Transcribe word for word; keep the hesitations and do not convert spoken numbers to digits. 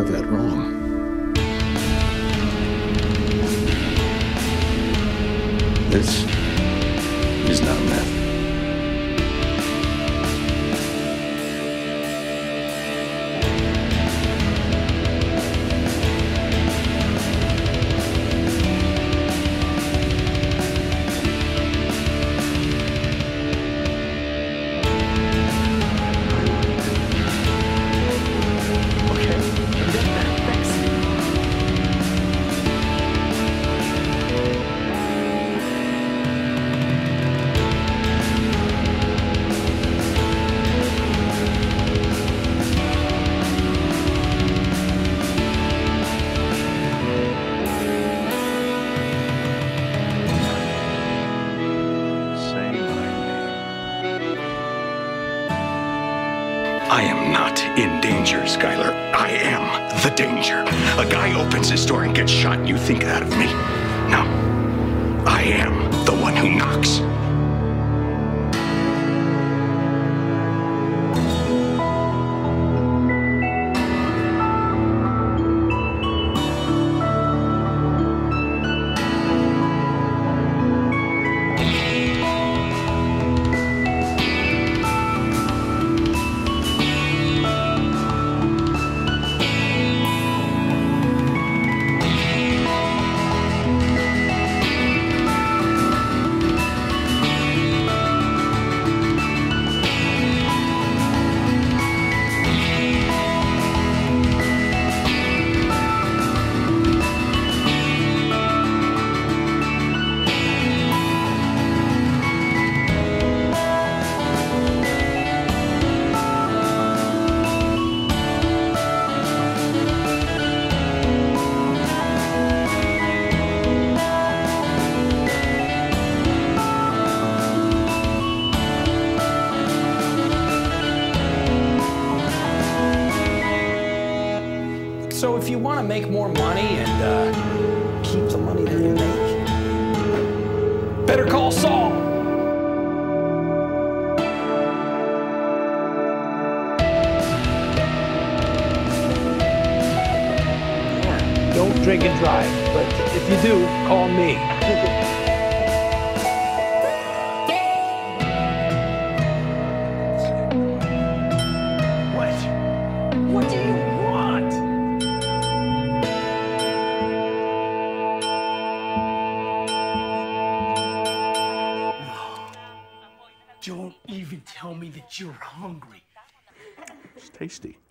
have that wrong. This is not meth. I am not in danger, Skyler. I am the danger. A guy opens his door and gets shot, and you think that of me? No. I am the one who knocks. So if you want to make more money and uh, keep the money that you make, better call Saul. Don't drink and drive, but if you do, call me. What? What do you want? Don't even tell me that you're hungry. It's tasty.